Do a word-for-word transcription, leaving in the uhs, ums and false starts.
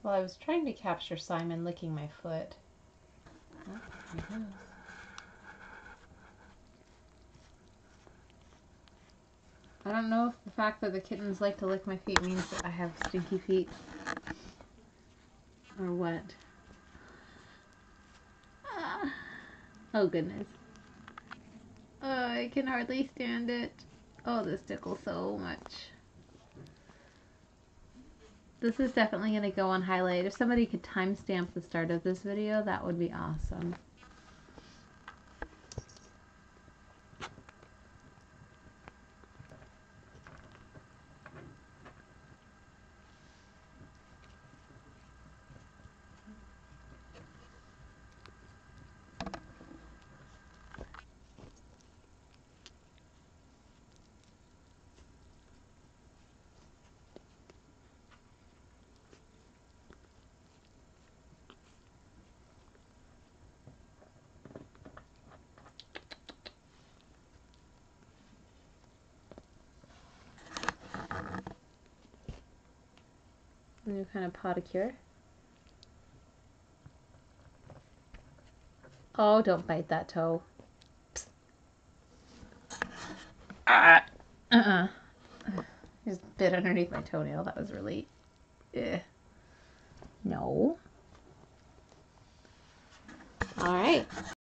Well, I was trying to capture Simon licking my foot. Oh, there he goes. I don't know if the fact that the kittens like to lick my feet means that I have stinky feet. Or what. Ah. Oh, goodness. Oh, I can hardly stand it. Oh, this tickles so much. This is definitely going to go on highlight. If somebody could timestamp the start of this video, that would be awesome. New kind of pedicure. Oh, don't bite that toe. Psst. Ah. Uh-uh. Just bit underneath my toenail. That was really... Eh. No. All right.